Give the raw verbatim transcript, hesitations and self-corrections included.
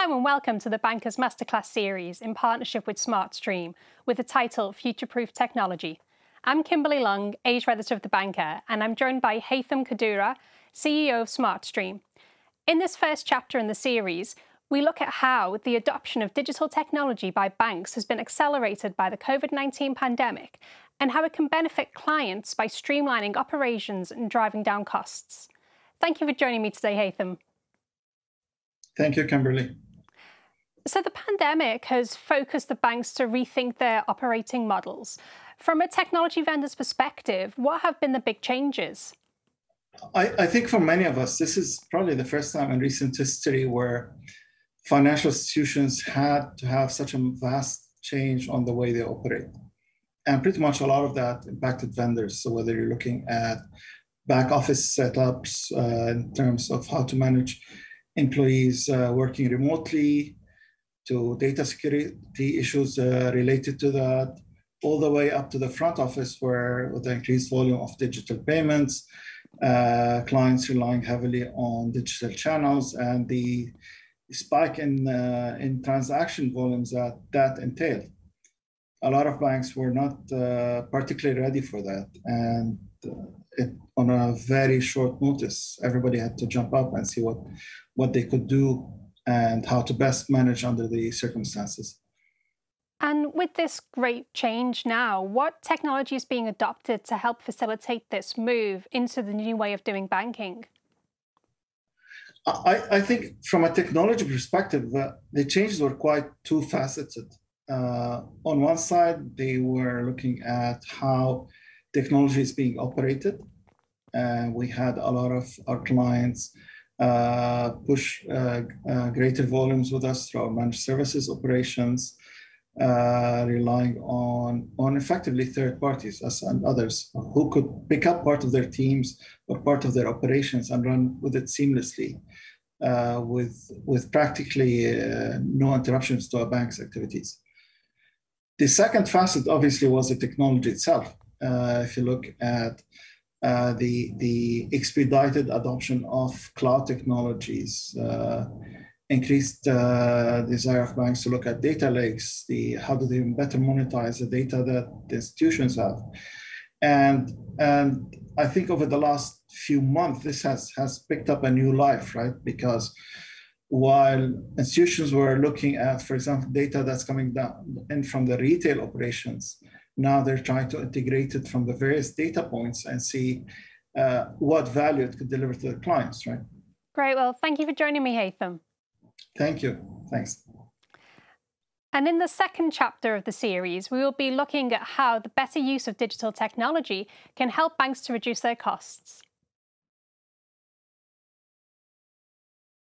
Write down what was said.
Hello and welcome to the Bankers Masterclass series in partnership with Smartstream with the title Future-Proof Technology. I'm Kimberley Long, Asia Editor of The Banker, and I'm joined by Haytham Kaddoura, C E O of Smartstream. In this first chapter in the series, we look at how the adoption of digital technology by banks has been accelerated by the COVID nineteen pandemic and how it can benefit clients by streamlining operations and driving down costs. Thank you for joining me today, Haytham. Thank you, Kimberley. So the pandemic has focused the banks to rethink their operating models. From a technology vendor's perspective, what have been the big changes? I, I think for many of us, this is probably the first time in recent history where financial institutions had to have such a vast change on the way they operate. And pretty much a lot of that impacted vendors. So whether you're looking at back office setups uh, in terms of how to manage employees uh, working remotely, to data security issues uh, related to that, all the way up to the front office where with the increased volume of digital payments, uh, clients relying heavily on digital channels and the spike in, uh, in transaction volumes that that entailed. A lot of banks were not uh, particularly ready for that. And uh, it, on a very short notice, everybody had to jump up and see what, what they could do and how to best manage under the circumstances. And with this great change now, what technology is being adopted to help facilitate this move into the new way of doing banking? I, I think from a technology perspective, uh, the changes were quite two-faceted. Uh, on one side, they were looking at how technology is being operated. And we had a lot of our clients uh, push uh, uh, greater volumes with us through our managed services operations, uh, relying on, on effectively third parties, us and others, who could pick up part of their teams or part of their operations and run with it seamlessly, uh, with, with practically uh, no interruptions to a bank's activities. The second facet, obviously, was the technology itself. Uh, if you look at uh, the, the expedited adoption of cloud technologies, uh, increased uh, desire of banks to look at data lakes, the, how do they better monetize the data that the institutions have. And, and I think over the last few months, this has, has picked up a new life, right? Because while institutions were looking at, for example, data that's coming down in from the retail operations, now they're trying to integrate it from the various data points and see uh, what value it could deliver to the clients, right? Great. Well, thank you for joining me, Haytham. Thank you. Thanks. And in the second chapter of the series, we will be looking at how the better use of digital technology can help banks to reduce their costs.